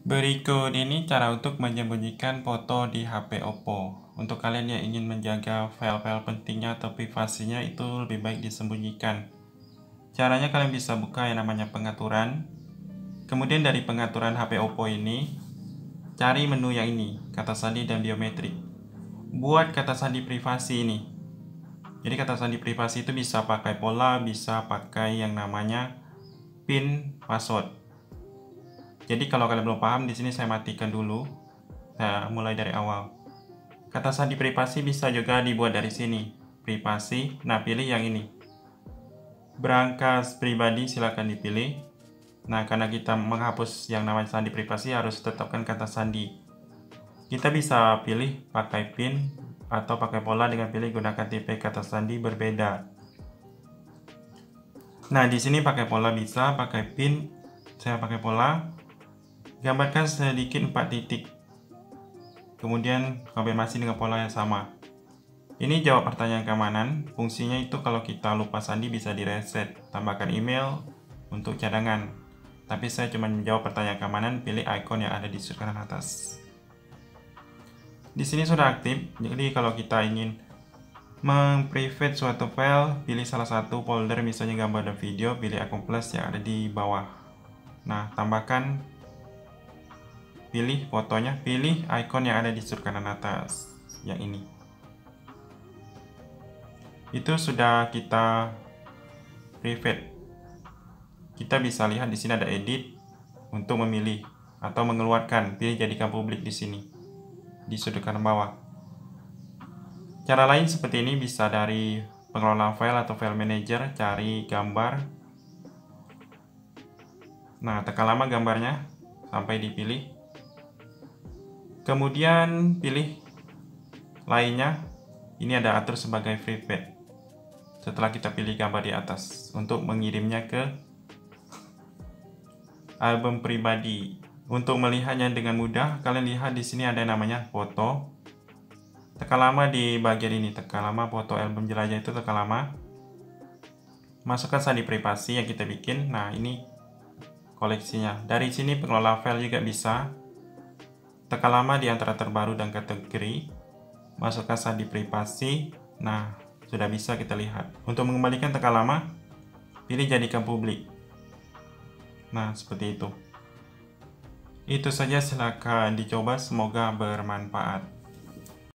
Berikut ini cara untuk menyembunyikan foto di HP Oppo. Untuk kalian yang ingin menjaga file-file pentingnya atau privasinya itu lebih baik disembunyikan. Caranya kalian bisa buka yang namanya pengaturan. Kemudian dari pengaturan HP Oppo ini, cari menu yang ini, kata sandi dan biometrik. Buat kata sandi privasi ini. Jadi kata sandi privasi itu bisa pakai pola, bisa pakai yang namanya PIN password. Jadi kalau kalian belum paham, di sini saya matikan dulu. Nah, mulai dari awal. Kata sandi privasi bisa juga dibuat dari sini. Privasi, nah pilih yang ini. Brankas pribadi silakan dipilih. Nah, karena kita menghapus yang namanya sandi privasi harus tetapkan kata sandi. Kita bisa pilih pakai PIN atau pakai pola dengan pilih gunakan tipe kata sandi berbeda. Nah, di sini pakai pola bisa, pakai PIN, saya pakai pola. Gambarkan sedikit 4 titik. Kemudian konfirmasi dengan pola yang sama. Ini jawab pertanyaan keamanan. Fungsinya itu kalau kita lupa sandi bisa direset. Tambahkan email untuk cadangan. Tapi saya cuma menjawab pertanyaan keamanan, pilih icon yang ada di sudut kanan atas. Di sini sudah aktif. Jadi kalau kita ingin memprivate suatu file, pilih salah satu folder misalnya gambar dan video, pilih icon plus yang ada di bawah. Nah, tambahkan, pilih fotonya, pilih icon yang ada di sudut kanan atas, yang ini. Itu sudah kita private. Kita bisa lihat di sini ada edit untuk memilih atau mengeluarkan, pilih jadikan publik di sini di sudut kanan bawah. Cara lain seperti ini bisa dari pengelola file atau file manager, cari gambar. Nah, tekan lama gambarnya sampai dipilih. Kemudian pilih lainnya. Ini ada atur sebagai private. Setelah kita pilih gambar di atas untuk mengirimnya ke album pribadi. Untuk melihatnya dengan mudah, kalian lihat di sini ada yang namanya foto. Tekan lama di bagian ini, tekan lama foto album jelajah itu, tekan lama. Masukkan sandi privasi yang kita bikin. Nah, ini koleksinya. Dari sini pengelola file juga bisa. Tekan lama di antara terbaru dan kategori. Masukkan sandi privasi. Nah, sudah bisa kita lihat. Untuk mengembalikan tekan lama, pilih jadikan publik. Nah, seperti itu. Itu saja, silakan dicoba, semoga bermanfaat.